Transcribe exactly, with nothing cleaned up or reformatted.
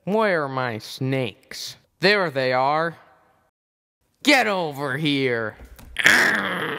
Where are my snakes? There they are. Get over here!